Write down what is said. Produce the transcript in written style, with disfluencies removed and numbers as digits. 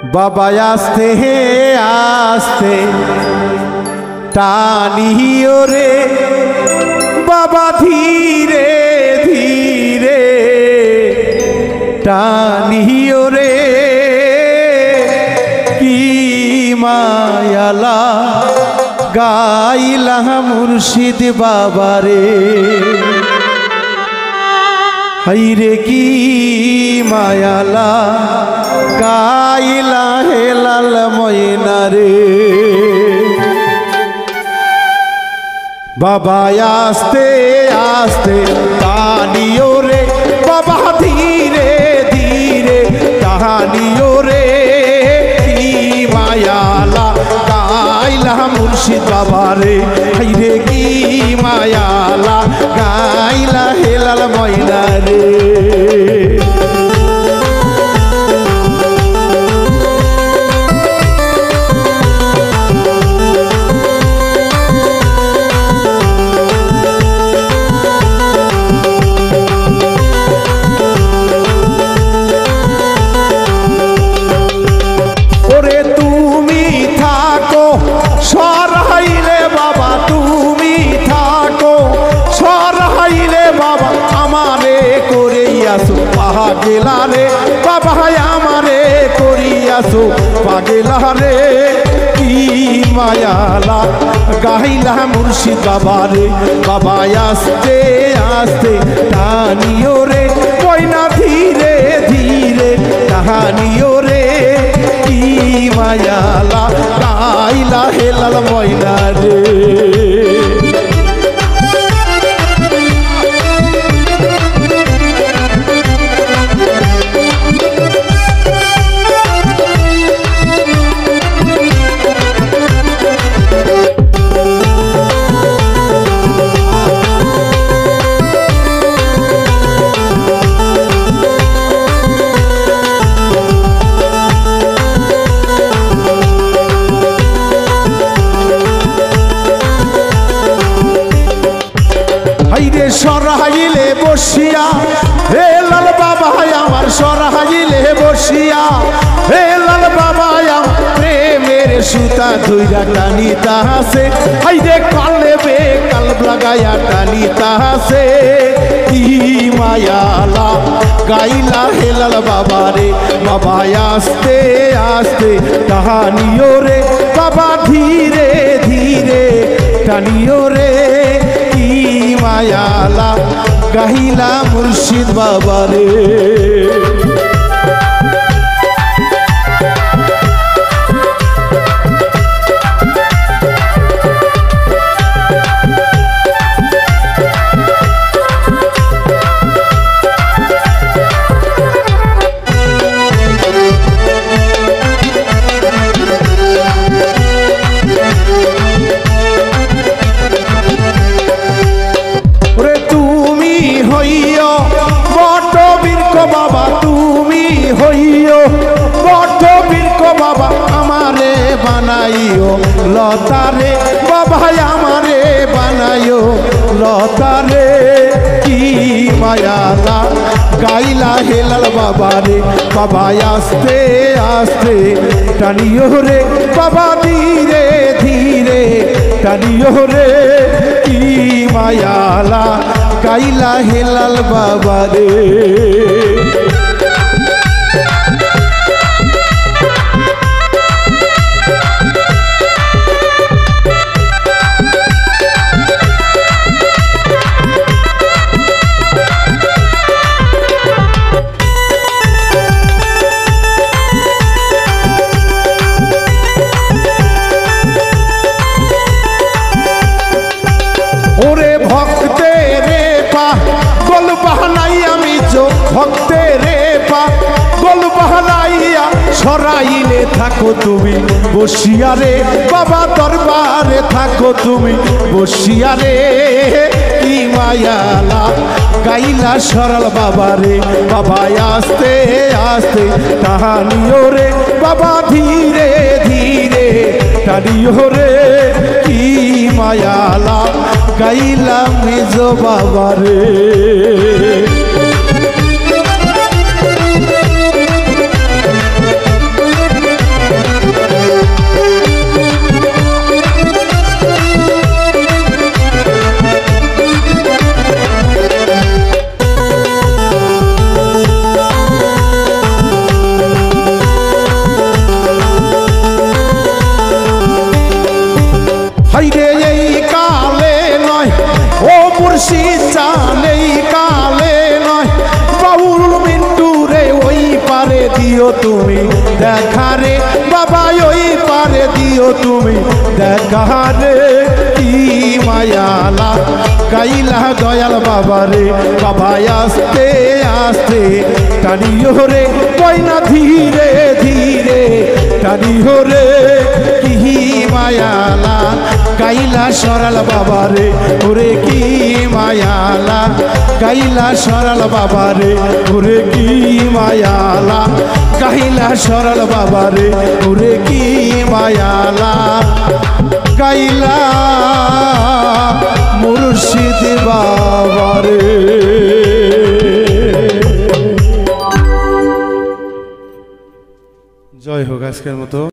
बाबा आस्ते आस्ते टानियो रे बाबा धीरे धीरे टानियो रे की मायाला गाइला मुर्शिद बाबा रे हाइरे की मायाला गाइला हेलाल मयना रे बाबा आस्ते आस्ते टानियो रे बाबा धीरे धीरे टानियो रे की मायाला गाइला मुर्शिद बाबा रे हाइरे की मायाला गाइला हेलाल मयना रे पागेला रे बाबा आमारे करियासो पागेला रे की मायाला गाइला मुर्शिद बाबा रे बाबा आस्ते आस्ते टानियो रे मयना धीरे धीरे टानियो रे की मायाला गाइला हेलाल मयना रे সরাইলে বসিয়া হে লাল বাবা আমার সরাইলে বসিয়া হে লাল বাবা আমার প্রেমের সুতা ধইরা টানিতা আছে হাইরে কালে বে কালব লাগায়া টানিতা আছে কি মায়ালা গাইলা হে লাল বাবা রে বাবা আস্তে আস্তে টানিও রে বাবা ধীরে ধীরে টানিও রে मायाला गाइला मुर्शिद बाबा रे बाबा तुमी हइयो बड़ बीरक बाबा आमारे बनाइयो लतारे बाबा आमारे बनाइयो लतारे की मायाला गाइला हेलाल बाबा रे बाबा आस्ते आस्ते टानियो रे बाबा धीरे धीरे टानियो रे की मायाला गाइला हेलाल बाबा रे भक्ते रे पा गोल बहलाइया सराइले थाको तुमी बसिया रे बाबा दरबारे थाको तुमी बसिया रे की मायाला गाइला सरल बाबा रे बाबा आस्ते आस्ते टानियो रे बाबा धीरे धीरे टानियो रे की मायाला गाइला मेजो बाबा रे দেখা রে বাবা ওই পারে দিও তুমি দেখা রে কি মায়ালা গাইলা দয়াল বাবা রে বাবা আস্তে আস্তে টানিও রে কইনা ধীরে ধীরে টানিও রে কি মায়ালা গাইলা সরল বাবা রে ওরে কি মায়ালা গাইলা সরল বাবা রে ওরে কি মায়ালা গাইলা সরল বাবা রে ওরে কি মায়ালা গাইলা মুর্শিদ বাবা রে। জয় হোক আজকের মতো।